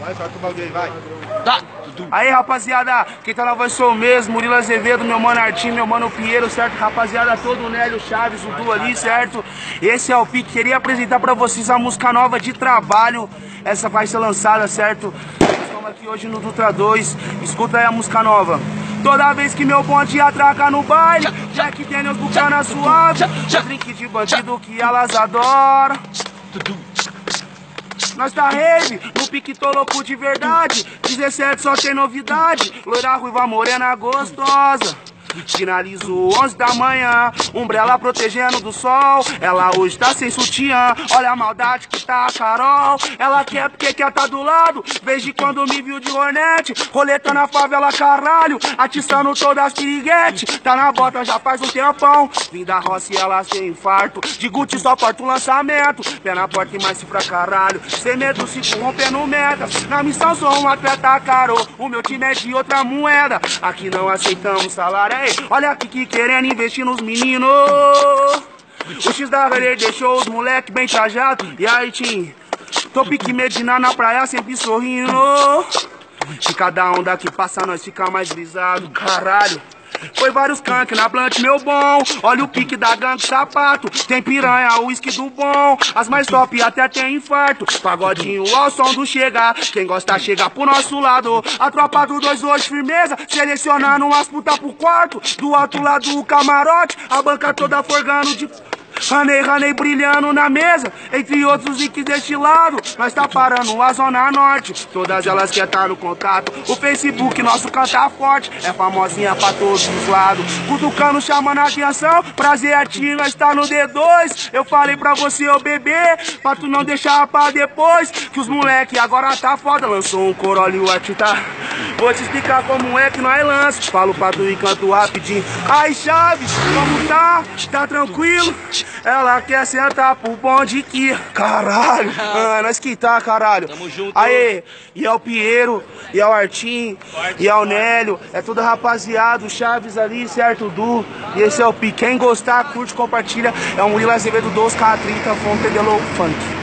Vai, solta o bagulho aí, vai. Tá. Aí, rapaziada, quem tá na voz sou eu mesmo, Murilo Azevedo, meu mano Artinho, meu mano Pinheiro, certo? Rapaziada, todo o Nélio Chaves, o Du ali, certo? Esse é o Pique, queria apresentar pra vocês a música nova de trabalho. Essa vai ser lançada, certo? Estamos aqui hoje no Dutra 2, escuta aí a música nova. Toda vez que meu bonde atraca no baile, Jack Daniels bucana suave, o drink de bandido que elas adoram. Nós tá rave, no pique tô louco de verdade. 17 só tem novidade, loira ruiva morena gostosa. Finalizo 11 da manhã, umbrella protegendo do sol. Ela hoje tá sem sutiã, olha a maldade que tá a Carol. Ela quer porque quer tá do lado, desde quando me viu de Hornet. Roleta na favela, caralho, atiçando todas as piriguete. Tá na bota já faz um tempão, vim da roça e ela sem infarto. De Gucci só porta o lançamento, pé na porta e mais se pra caralho. Sem medo se corrompendo metas, na missão sou um atleta caro. O meu time é de outra moeda, aqui não aceitamos salário. Olha aqui que querendo investir nos meninos. O X da Rede deixou os moleque bem trajados. E aí, Tim? Tô pique Medina na praia sempre sorrindo. E cada onda que passa nós fica mais brisado. Caralho. Foi vários canques na plant, meu bom. Olha o pique da gangue sapato. Tem piranha, uísque do bom. As mais top até tem infarto. Pagodinho ao som do chegar. Quem gosta chega pro nosso lado. A tropa do 2 hoje firmeza. Selecionando umas puta pro quarto. Do outro lado o camarote. A banca toda forgando de... Ranei brilhando na mesa, entre outros links deste lado. Nós tá parando a Zona Norte, todas elas quer tá no contato. O Facebook, nosso canta forte, é famosinha pra todos os lados. Cutucando, chamando a atenção, prazer Artinho, nós tá no D2. Eu falei pra você, ô bebê, pra tu não deixar pra depois. Que os moleque agora tá foda, lançou um Corolla e o Artinho tá... Vou te explicar como é que nós lança. Falo pra tu e canto rapidinho. Aí, Chaves, como tá? Tá tranquilo? Ela quer sentar pro bonde que... Caralho, nós que tá, caralho. Tamo junto. Aí, e é o Pinheiro, e é o Artinho, e é o Nélio. É tudo rapaziada, o Chaves ali, certo, o Du. E esse é o Pique. Quem gostar, curte, compartilha. É um Murilo Azevedo 2K30, Fonte de Low Funk.